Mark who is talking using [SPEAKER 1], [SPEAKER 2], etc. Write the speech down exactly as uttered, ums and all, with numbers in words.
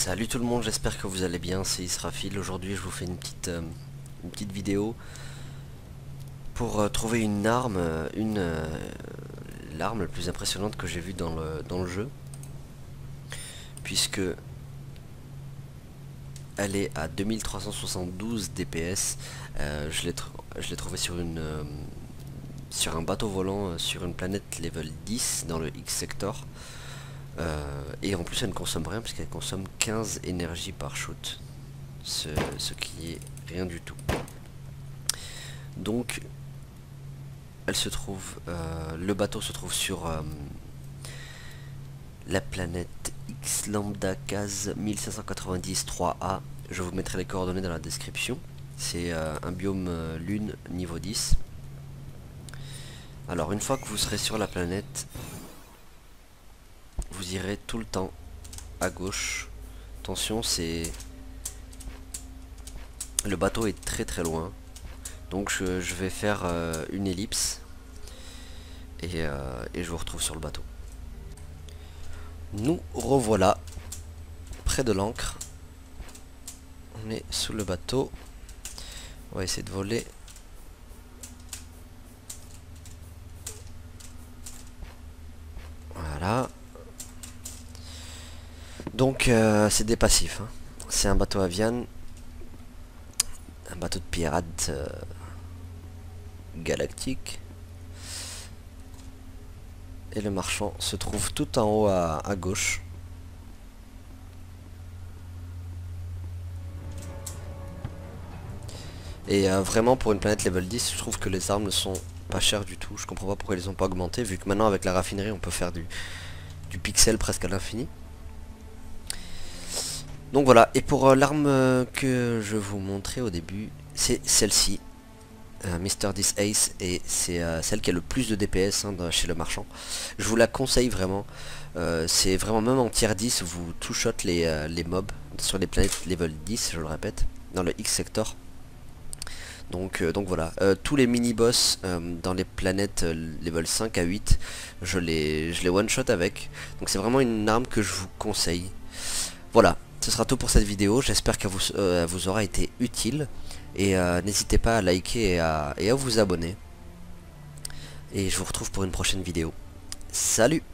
[SPEAKER 1] Salut tout le monde, j'espère que vous allez bien, c'est Israfil. Aujourd'hui je vous fais une petite, euh, une petite vidéo pour euh, trouver une arme, euh, une euh, l'arme la plus impressionnante que j'ai vue dans le, dans le jeu. Puisque elle est à deux mille trois cent soixante-douze D P S. Euh, je l'ai je l'ai trouvée sur une euh, sur un bateau volant euh, sur une planète level dix dans le X-Sector. Euh, et en plus elle ne consomme rien puisqu'elle consomme quinze énergies par shoot. Ce, ce qui est rien du tout. Donc elle se trouve, euh, le bateau se trouve sur euh, la planète X Lambda Case mille cinq cent quatre-vingt-dix trois A. Je vous mettrai les coordonnées dans la description. C'est euh, un biome euh, lune niveau dix. Alors une fois que vous serez sur la planète, vous irez tout le temps à gauche. Attention, c'est le bateau est très très loin. Donc je, je vais faire euh, une ellipse et, euh, et je vous retrouve sur le bateau. Nous revoilà près de l'ancre. On est sous le bateau. On va essayer de voler. Voilà. Donc euh, c'est des passifs. Hein. C'est un bateau avian. Un bateau de pirate euh, galactique. Et le marchand se trouve tout en haut à, à gauche. Et euh, vraiment pour une planète level dix, je trouve que les armes ne sont pas chères du tout. Je comprends pas pourquoi ils les ont pas augmenté, vu que maintenant avec la raffinerie on peut faire du, du pixel presque à l'infini. Donc voilà, et pour euh, l'arme euh, que je vous montrais au début, c'est celle-ci. Euh, Mister This Ace, et c'est euh, celle qui a le plus de D P S hein, chez le marchand. Je vous la conseille vraiment. Euh, c'est vraiment, même en tier dix, vous two-shot les, euh, les mobs sur les planètes level dix, je le répète, dans le X-Sector. Donc, euh, donc voilà, euh, tous les mini-boss euh, dans les planètes euh, level cinq à huit, je les, je les one-shot avec. Donc c'est vraiment une arme que je vous conseille. Voilà, ce sera tout pour cette vidéo, j'espère qu'elle vous, euh, vous aura été utile. Et euh, n'hésitez pas à liker et à, et à vous abonner. Et je vous retrouve pour une prochaine vidéo. Salut!